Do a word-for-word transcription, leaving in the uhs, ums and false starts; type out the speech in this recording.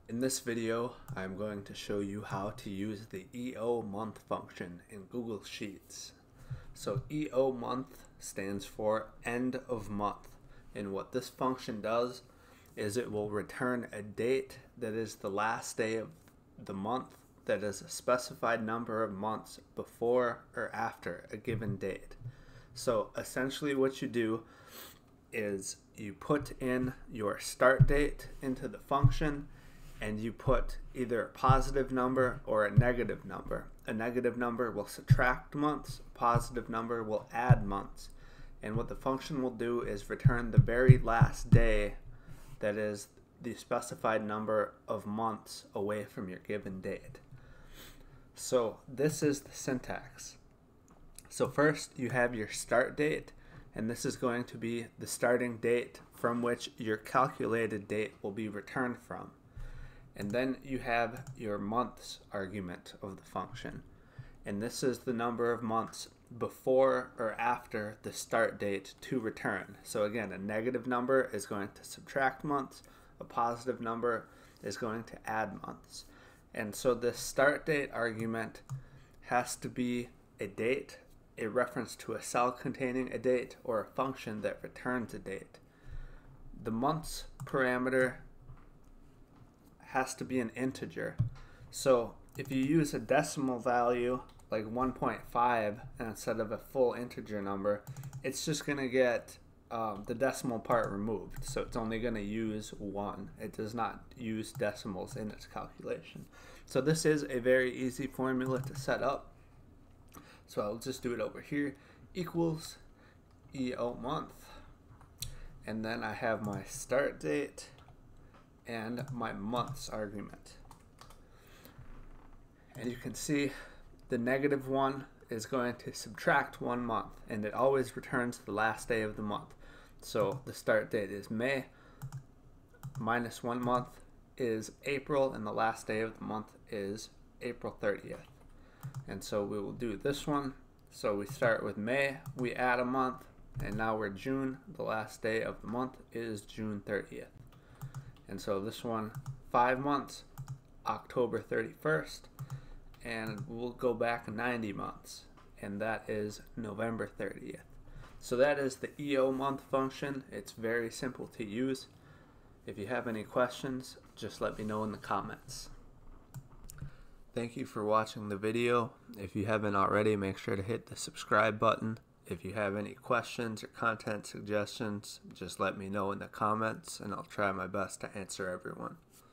In this video, I'm going to show you how to use the EOMONTH function in Google Sheets. So EOMONTH stands for end of month, and what this function does is it will return a date that is the last day of the month that is a specified number of months before or after a given date. So essentially what you do is you put in your start date into the function, and you put either a positive number or a negative number. A negative number will subtract months, a positive number will add months. And what the function will do is return the very last day that is the specified number of months away from your given date. So this is the syntax. So first you have your start date, and this is going to be the starting date from which your calculated date will be returned from. And then you have your months argument of the function. And this is the number of months before or after the start date to return. So again, a negative number is going to subtract months, a positive number is going to add months. And so this start date argument has to be a date, a reference to a cell containing a date, or a function that returns a date. The months parameter has to be an integer. So if you use a decimal value like one point five instead of a full integer number, it's just going to get um, the decimal part removed. So it's only going to use one. It does not use decimals in its calculation. So this is a very easy formula to set up. So I'll just do it over here. Equals EOMONTH. And then I have my start date and my months argument. And you can see the negative one is going to subtract one month, and it always returns the last day of the month. So the start date is May, minus one month is April, and the last day of the month is April thirtieth. And so we will do this one. So we start with May, we add a month, and now we're June. The last day of the month is June thirtieth. And so this one, five months, October thirty-first, and we'll go back ninety months, and that is November thirtieth. So that is the EOMONTH function. It's very simple to use. If you have any questions, just let me know in the comments. Thank you for watching the video. If you haven't already, make sure to hit the subscribe button. If you have any questions or content suggestions, just let me know in the comments, and I'll try my best to answer everyone.